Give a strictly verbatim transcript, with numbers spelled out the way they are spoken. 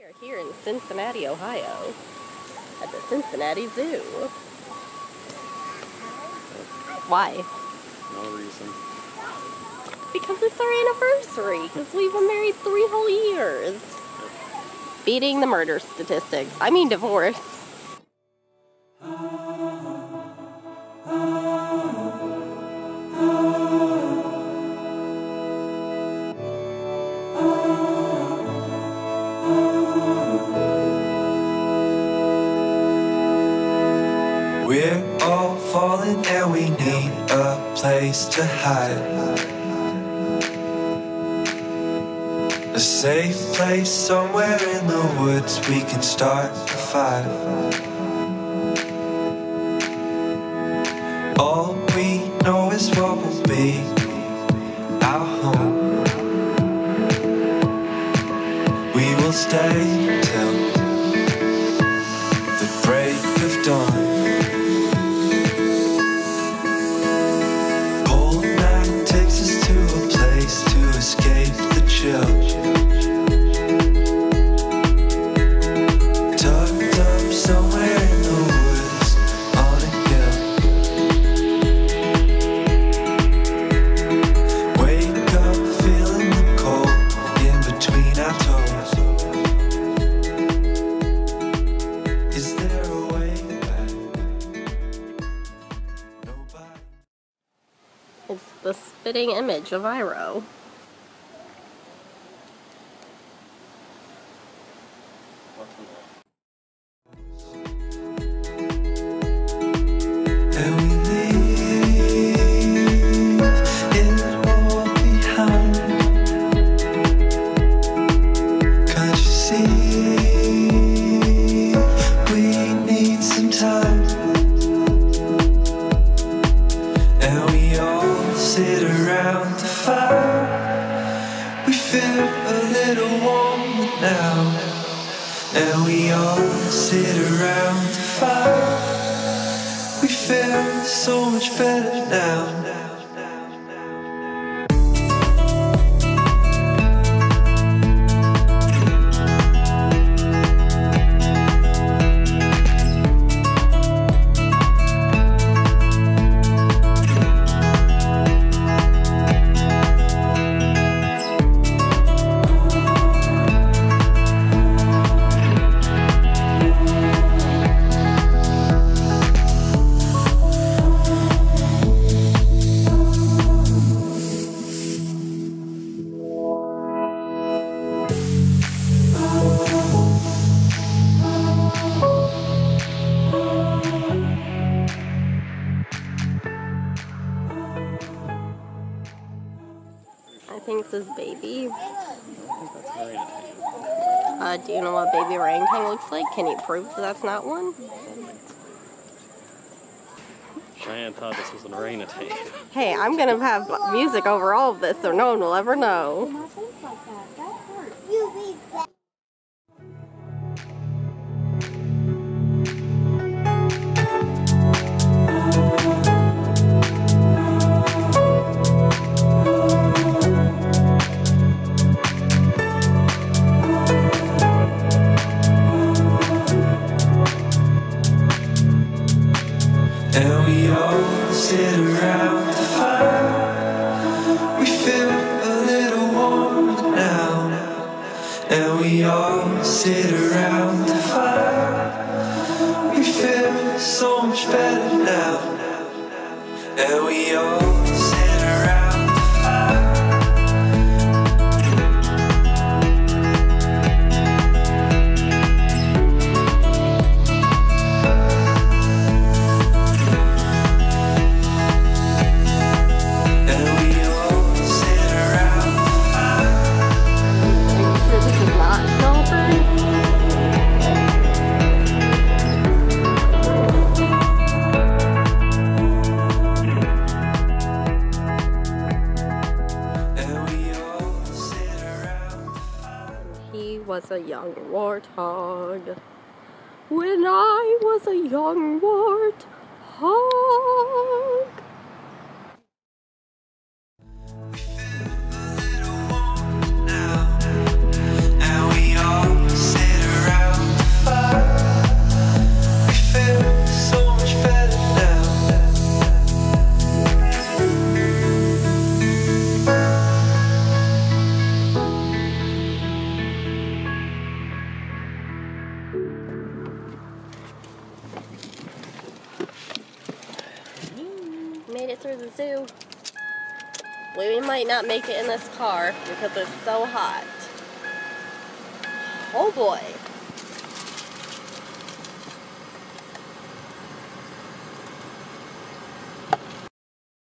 We are here in Cincinnati, Ohio, at the Cincinnati Zoo. Why? No reason. Because it's our anniversary, because we've been married three whole years. Beating the murder statistics. I mean divorce. We're all falling and we need a place to hide. A safe place somewhere in the woods we can start a fire. All we know is what will be our home. We will stay till the break of dawn. Escape the chill. Tucked up somewhere in the woods on a hill. Wake up feeling the cold in between our toes. Is there a way back? Nobody. It's the spitting image of Iro. And we leave it all behind. Can't you see we need some time? And we all sit around the fire. We feel a little warmer now. And we all sit around the fire. We feel so much better now. I think this is baby. I think that's orangutan. Uh, do you know what baby orangutan looks like? Can you prove that that's not one? Cheyenne thought this was an orangutan. Hey, I'm gonna have music over all of this so no one will ever know. My face like that. That hurts. You be back. And we all sit around the fire. We feel a little warmer now. And we all sit around the fire. We feel so much better now. And we all sit around the fire. Was a young warthog. When I was a young warthog. And we all sit to the zoo. We might not make it in this car because it's so hot. Oh boy.